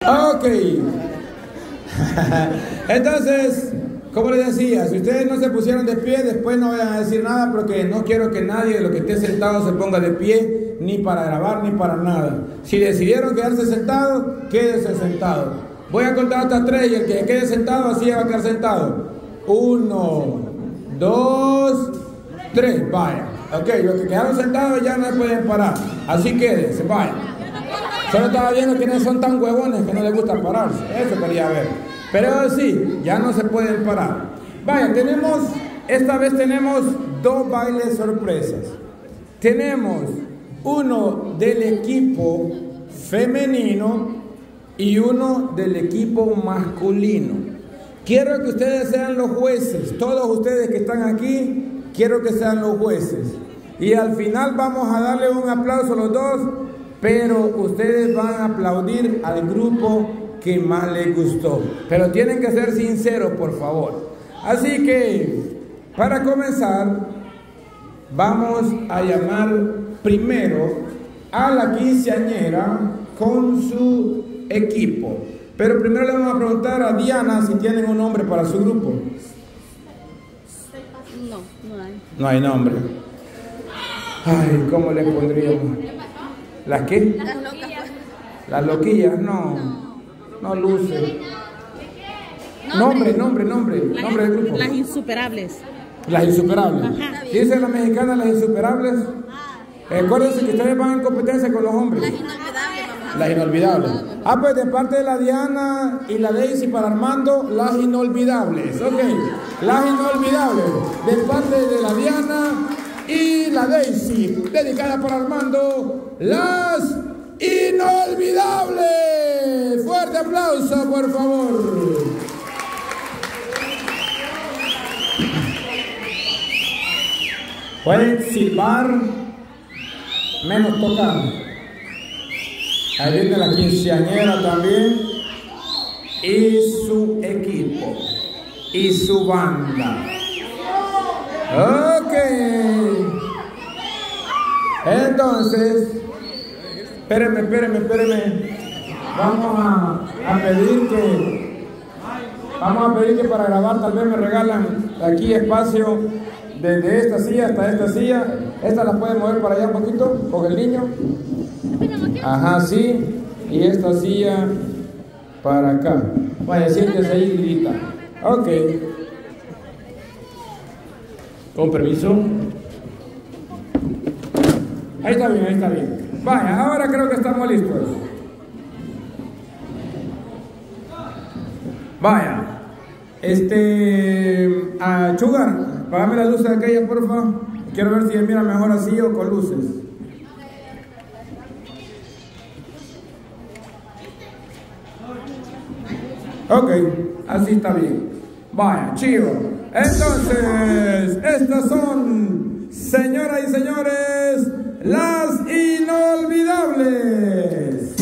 Ok. Entonces, como les decía, si ustedes no se pusieron de pie, después no vayan a decir nada, porque no quiero que nadie de los que esté sentado se ponga de pie, ni para grabar, ni para nada. Si decidieron quedarse sentado, quédese sentado. Voy a contar hasta 3 y el que quede sentado, así va a quedar sentado. 1, 2, 3, vaya. Ok, los que quedaron sentados ya no pueden parar. Así quédense, vaya. Solo estaba viendo quiénes son tan huevones que no les gusta pararse. Eso quería ver. Pero sí, ya no se pueden parar. Vaya, esta vez tenemos 2 bailes sorpresas. Tenemos uno del equipo femenino y uno del equipo masculino. Quiero que ustedes sean los jueces. Todos ustedes que están aquí, quiero que sean los jueces. Y al final vamos a darle un aplauso a los dos, pero ustedes van a aplaudir al grupo que más les gustó. Pero tienen que ser sinceros, por favor. Así que, para comenzar, vamos a llamar primero a la quinceañera con su equipo. Pero primero le vamos a preguntar a Diana si tienen un nombre para su grupo. No hay. No hay nombre. Ay, ¿cómo le pondríamos? ¿Las qué? Las locas. Las loquillas, no luce. Nombre del grupo. Las insuperables. Las insuperables. Ajá. Dice la mexicana, las insuperables. Acuérdense que ustedes van en competencia con los hombres. Las inolvidables, mamá. Las inolvidables. Ah, pues de parte de la Diana y la Daisy para Armando, las inolvidables. Ok, las inolvidables. De parte de la Diana y la Daisy, dedicada para Armando, las inolvidables. Fuerte aplauso, por favor. Pueden silbar, menos tocar. Ahí viene la quinceañera también y su equipo y su banda. Ok. Entonces, espérenme. Vamos a pedir que para grabar tal vez me regalan aquí espacio desde esta silla hasta esta silla. Esta la pueden mover para allá un poquito con el niño. Ajá, sí. Y esta silla para acá. Vaya, siéntese ahí, Lirita. Ok. Con permiso. Ahí está bien. Vaya, ahora creo que estamos listos. Vaya. Sugar, apagame las luces aquellas, por favor. Quiero ver si mira mejor así o con luces. Ok, así está bien. Vaya, chido. Entonces, estas son, señoras y señores, las inolvidables.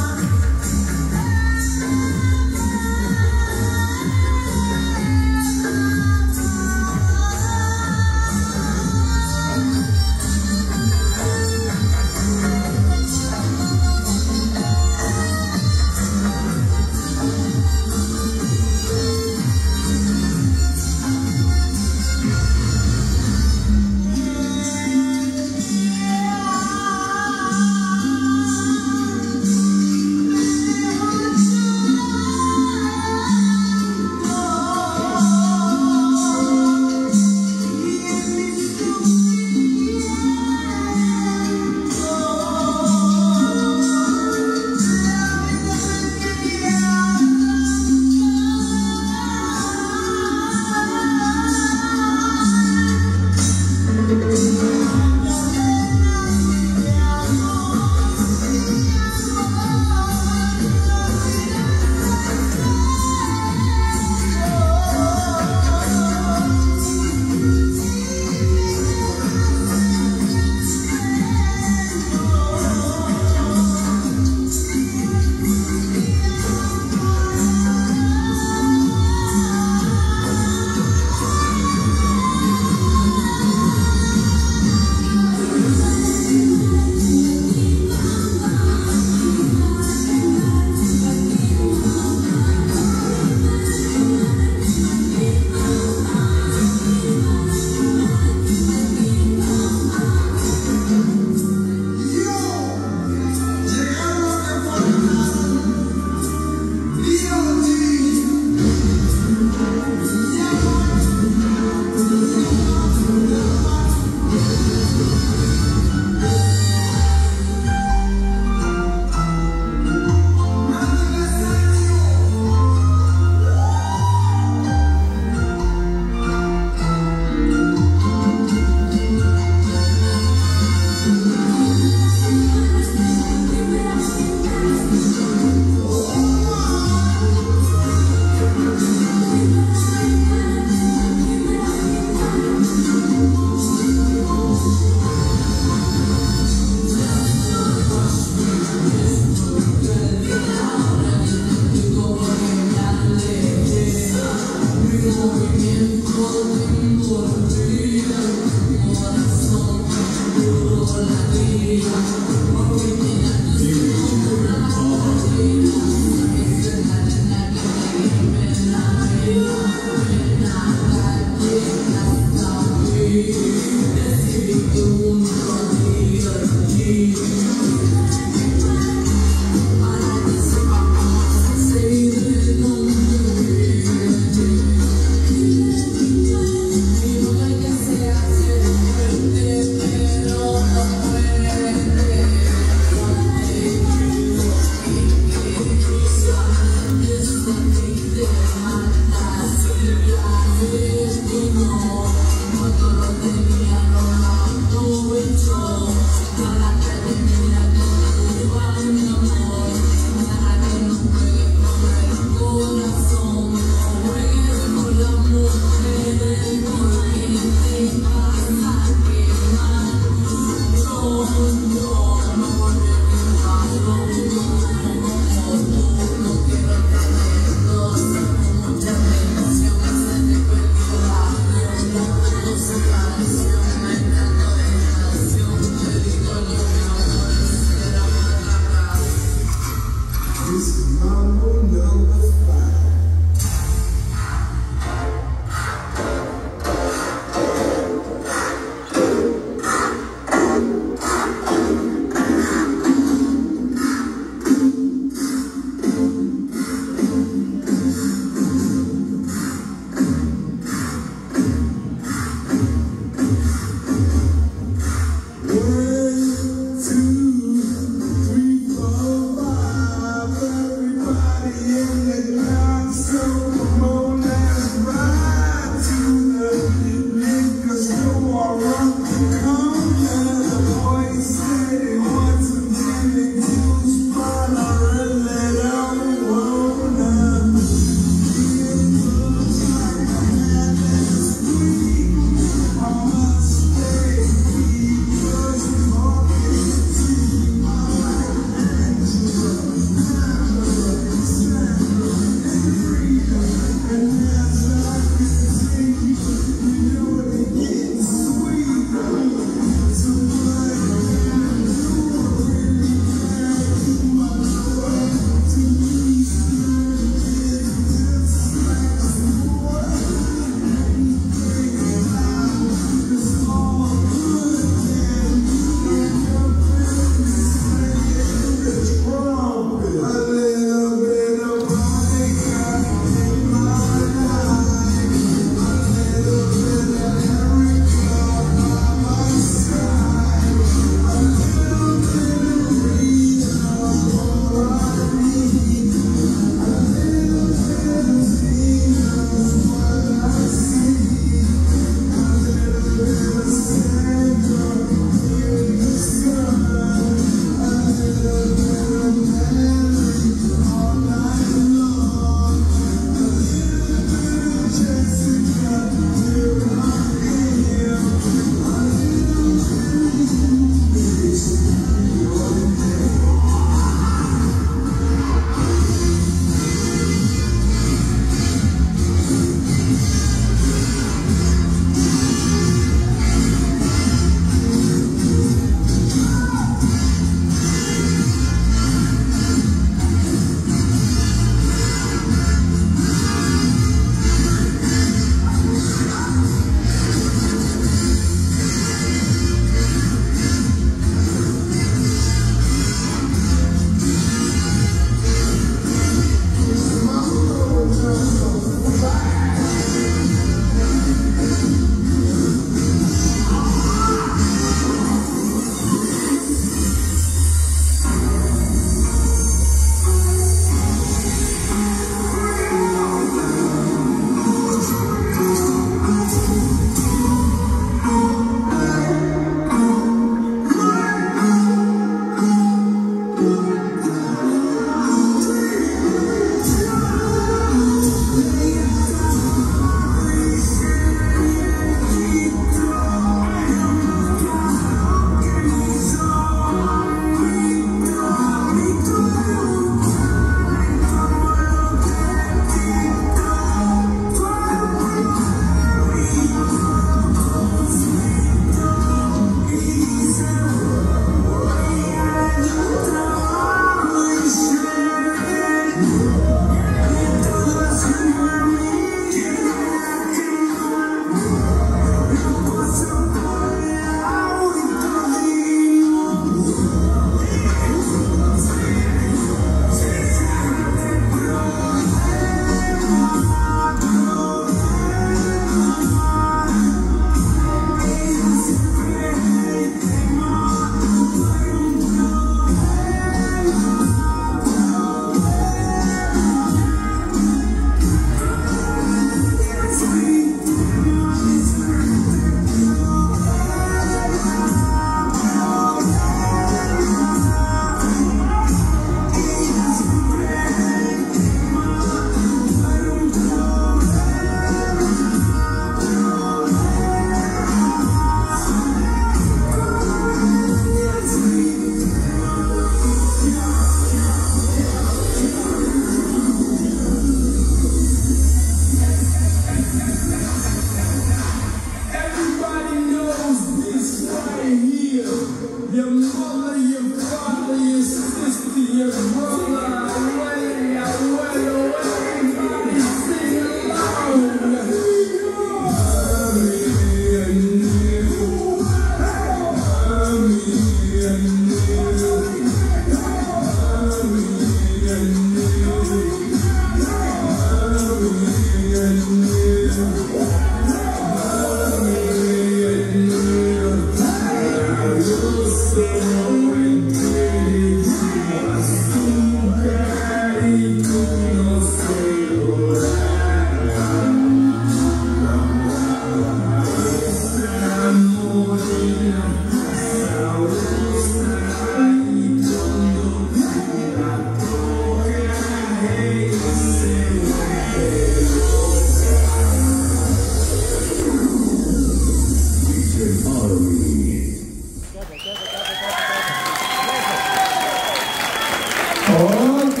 Ok.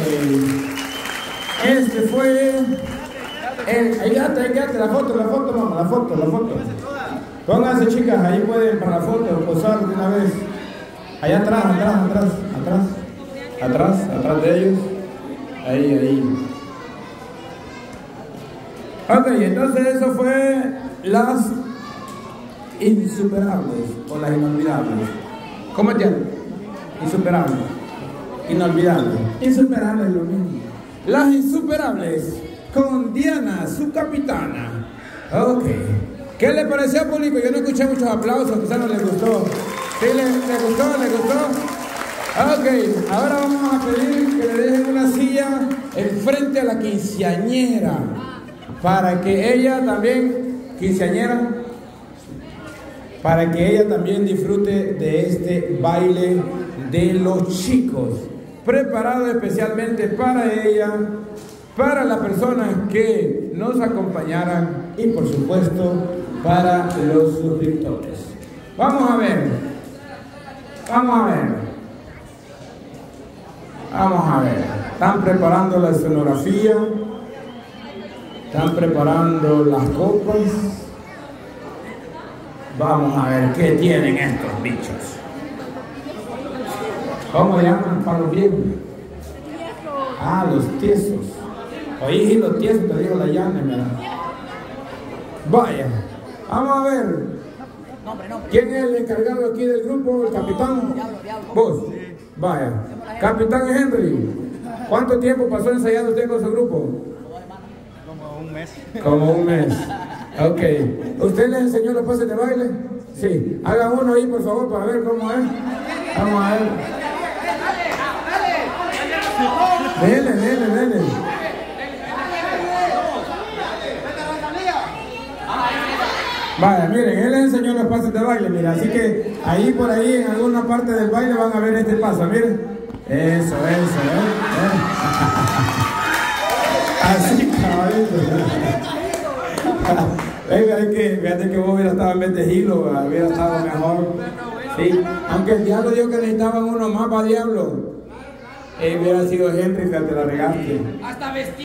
Este fue el. Ahí quédate, la foto, mamá, la foto. Pónganse, chicas, ahí pueden para la foto, posar de una vez. Allá atrás de ellos. Ahí. Ok, entonces eso fue las insuperables o las inolvidables. ¿Cómo te llamas? Insuperables. Inolvidables. Insuperables es lo mismo. Las insuperables con Diana, su capitana. Ok. ¿Qué le pareció, público? Yo no escuché muchos aplausos, quizás no les gustó. ¿Sí les gustó? Ok, ahora vamos a pedir que le dejen una silla enfrente a la quinceañera para que ella también, para que ella también disfrute de este baile de los chicos, preparado especialmente para ella, para las personas que nos acompañaran y por supuesto para los suscriptores. Vamos a ver. Están preparando la escenografía, están preparando las copas. Vamos a ver qué tienen estos bichos. ¿Cómo llaman para los viejos? Ah, los tiesos. Oí, los tiesos, te dijo la llana, ¿verdad? Vaya, vamos a ver. ¿Quién es el encargado aquí del grupo? ¿El capitán? ¿Vos? Vaya. Capitán Henry, ¿cuánto tiempo pasó ensayando usted con su grupo? Como un mes. Ok. ¿Usted les enseñó los pases de baile? Sí. Haga uno ahí, por favor, para ver cómo es. Vamos a ver. Dele. Vaya, miren, él les enseñó los pases de baile, mira, así que ahí por ahí en alguna parte del baile van a ver este paso, miren. Eso, así, caballito. Venga, fíjate que vos hubiera estado en vez de Hilo, hubiera estado mejor. Sí, aunque el diablo dijo que necesitaban uno más para diablo. Hubiera sido Henry, fíjate, la regaste.